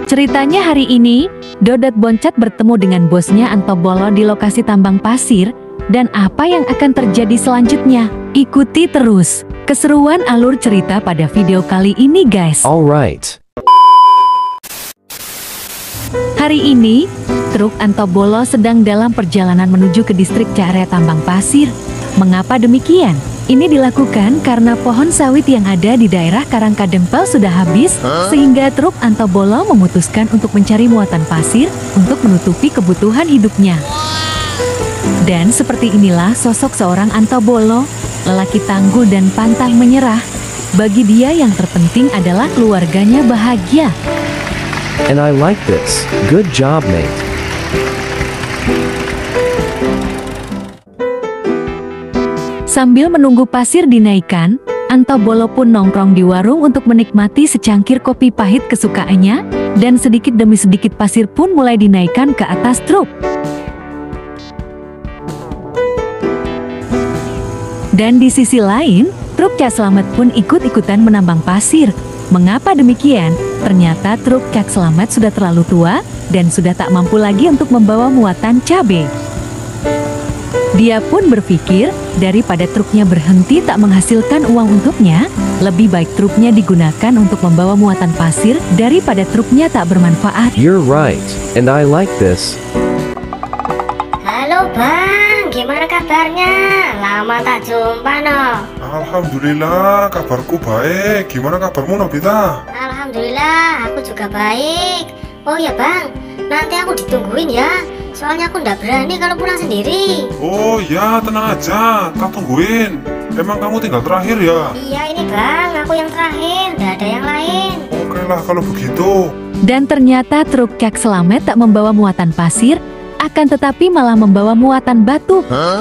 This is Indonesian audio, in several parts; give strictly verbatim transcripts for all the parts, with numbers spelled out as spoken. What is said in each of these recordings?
Ceritanya hari ini, Dodot Boncet bertemu dengan bosnya Antobolo di lokasi tambang pasir, dan apa yang akan terjadi selanjutnya? Ikuti terus keseruan alur cerita pada video kali ini guys. Alright. Hari ini, truk Antobolo sedang dalam perjalanan menuju ke distrik Carea Tambang Pasir. Mengapa demikian? Ini dilakukan karena pohon sawit yang ada di daerah Karangkadempel sudah habis, huh? Sehingga truk Antobolo memutuskan untuk mencari muatan pasir untuk menutupi kebutuhan hidupnya. Dan seperti inilah sosok seorang Antobolo, lelaki tangguh dan pantang menyerah. Bagi dia yang terpenting adalah keluarganya bahagia. And I like this. Good job, mate. Sambil menunggu pasir dinaikkan, Antobolo pun nongkrong di warung untuk menikmati secangkir kopi pahit kesukaannya, dan sedikit demi sedikit pasir pun mulai dinaikkan ke atas truk. Dan di sisi lain, truk Cak Selamat pun ikut-ikutan menambang pasir. Mengapa demikian? Ternyata truk Cak Selamat sudah terlalu tua, dan sudah tak mampu lagi untuk membawa muatan cabai. Dia pun berpikir, daripada truknya berhenti tak menghasilkan uang untuknya, lebih baik truknya digunakan untuk membawa muatan pasir daripada truknya tak bermanfaat. You're right, and I like this. Halo Bang, gimana kabarnya? Lama tak jumpa no. Alhamdulillah, kabarku baik. Gimana kabarmu Nobita? Alhamdulillah, aku juga baik. Oh ya Bang, nanti aku ditungguin ya. Soalnya aku nggak berani kalau pulang sendiri. Oh ya, tenang aja, tak tungguin. Emang kamu tinggal terakhir ya? Iya ini Bang, aku yang terakhir, nggak ada yang lain. Oke lah kalau begitu. Dan ternyata truk Cak Selamat tak membawa muatan pasir, akan tetapi malah membawa muatan batu. Huh?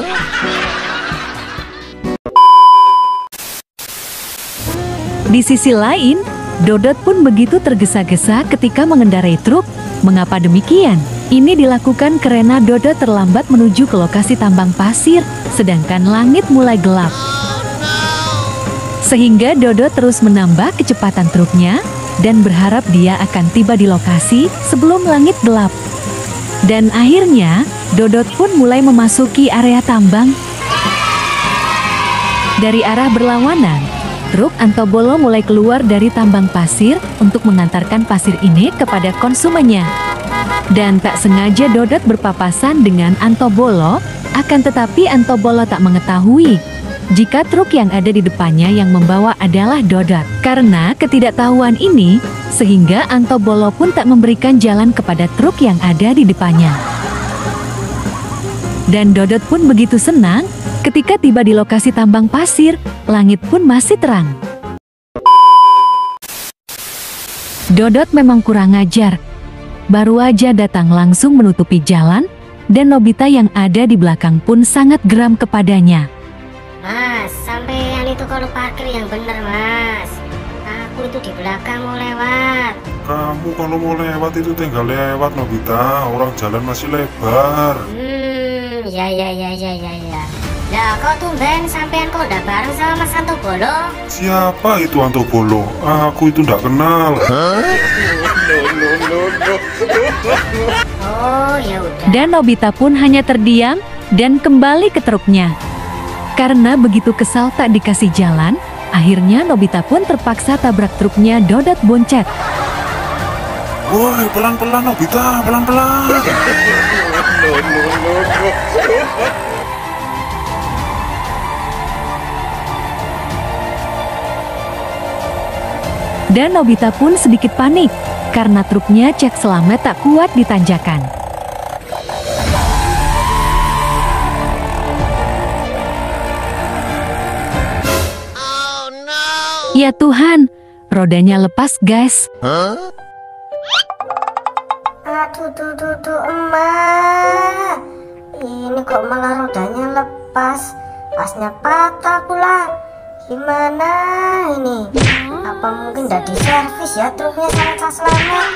Di sisi lain, Dodot pun begitu tergesa-gesa ketika mengendarai truk. Mengapa demikian? Ini dilakukan karena Dodot terlambat menuju ke lokasi tambang pasir, sedangkan langit mulai gelap. Sehingga Dodot terus menambah kecepatan truknya, dan berharap dia akan tiba di lokasi sebelum langit gelap. Dan akhirnya, Dodot pun mulai memasuki area tambang. Dari arah berlawanan, truk Antobolo mulai keluar dari tambang pasir untuk mengantarkan pasir ini kepada konsumennya. Dan tak sengaja Dodot berpapasan dengan Antobolo, akan tetapi Antobolo tak mengetahui jika truk yang ada di depannya yang membawa adalah Dodot. Karena ketidaktahuan ini, sehingga Antobolo pun tak memberikan jalan kepada truk yang ada di depannya. Dan Dodot pun begitu senang ketika tiba di lokasi tambang pasir, langit pun masih terang. Dodot memang kurang ajar. Baru aja datang langsung menutupi jalan, dan Nobita yang ada di belakang pun sangat geram kepadanya. Mas, sampean itu kalau parkir yang bener mas. Aku itu di belakang mau lewat. Kamu kalau mau lewat itu tinggal lewat Nobita, orang jalan masih lebar. Hmm, ya ya ya ya ya ya. Lah kok tumben sampean kok udah bareng sama Mas Antobolo? Siapa itu Antobolo? Aku itu nggak kenal. No, no, no, no. Oh ya udah. Dan Nobita pun hanya terdiam dan kembali ke truknya. Karena begitu kesal tak dikasih jalan, akhirnya Nobita pun terpaksa tabrak truknya Dodot Boncet. Woi, pelan-pelan Nobita, pelan-pelan. No, no, no, no. Dan Nobita pun sedikit panik, karena truknya Cak Selamat tak kuat di tanjakan. Oh, no. Ya Tuhan, rodanya lepas guys. Huh? Aduh, duh, duh, duh, emak. Ini kok malah rodanya lepas, pasnya patah pula. Gimana ini? Apa mungkin udah diservis ya truknya sama Cak Selamat?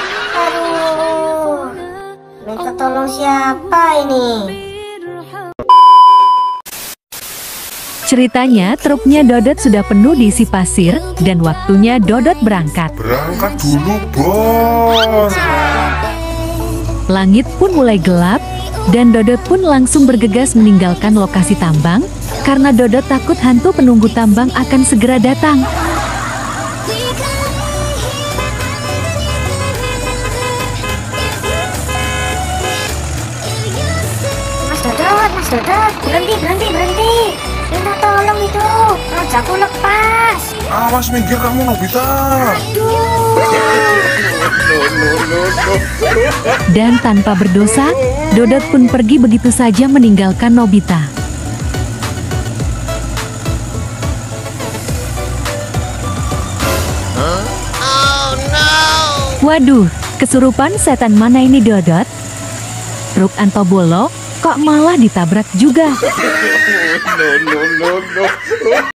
Aduh, minta tolong siapa ini? Ceritanya truknya Dodot sudah penuh diisi pasir dan waktunya Dodot berangkat. Berangkat dulu, bos. Langit pun mulai gelap dan Dodot pun langsung bergegas meninggalkan lokasi tambang karena Dodot takut hantu penunggu tambang akan segera datang. Mas Dodot, Mas Dodot, berhenti, berhenti, berhenti. Minta tolong itu, rojaku lepas. Awas minggir kamu, Nobita. Dan tanpa berdosa, Dodot pun pergi begitu saja meninggalkan Nobita. Waduh, kesurupan setan mana ini Dodot? Truk Antobolo kok malah ditabrak juga?